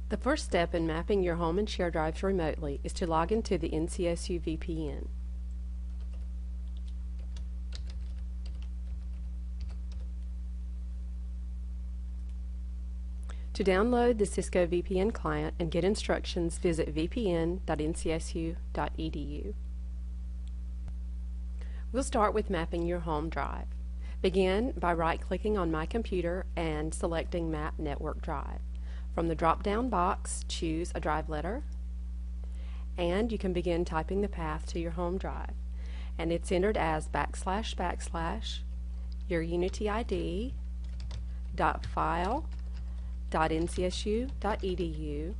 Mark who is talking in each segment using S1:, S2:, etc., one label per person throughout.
S1: The first step in mapping your home and share drives remotely is to log into the NCSU VPN. To download the Cisco VPN client and get instructions, visit vpn.ncsu.edu. We'll start with mapping your home drive. Begin by right-clicking on My Computer and selecting Map Network Drive. From the drop-down box, choose a drive letter, and you can begin typing the path to your home drive. And it's entered as // your Unity ID .file.ncsu.edu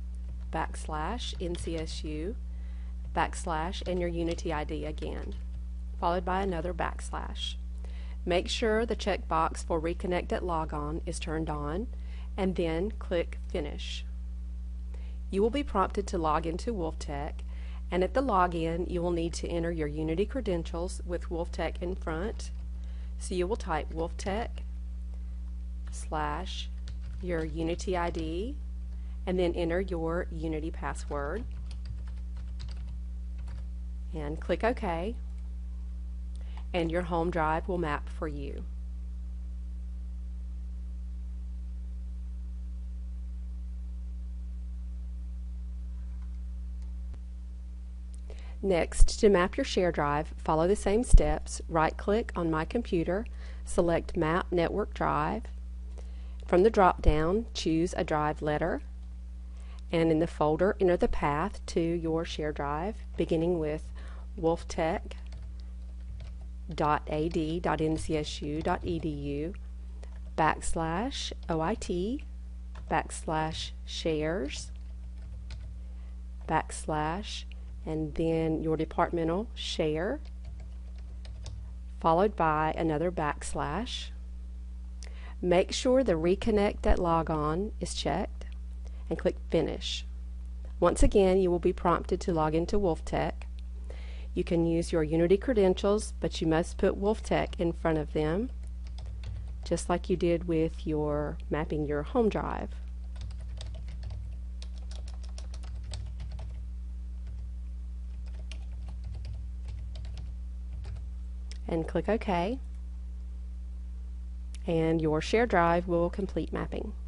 S1: /NCSU / and your Unity ID again, followed by another /. Make sure the checkbox for Reconnect at Logon is turned on, and then click Finish. You will be prompted to log into Wolftech, and at the login you will need to enter your Unity credentials with Wolftech in front. So you will type Wolftech / your Unity ID and then enter your Unity password and click OK, and your home drive will map for you. Next, to map your share drive, follow the same steps. Right-click on My Computer, select Map Network Drive. From the drop-down, choose a drive letter, and in the folder, enter the path to your share drive, beginning with wolftech.ad.ncsu.edu /OIT /shares / and then your departmental share, followed by another /. Make sure the Reconnect at Logon is checked and click Finish. Once again, you will be prompted to log into Wolftech. You can use your Unity credentials, but you must put Wolftech in front of them, just like you did with your mapping your home drive. And click OK, and your share drive will complete mapping.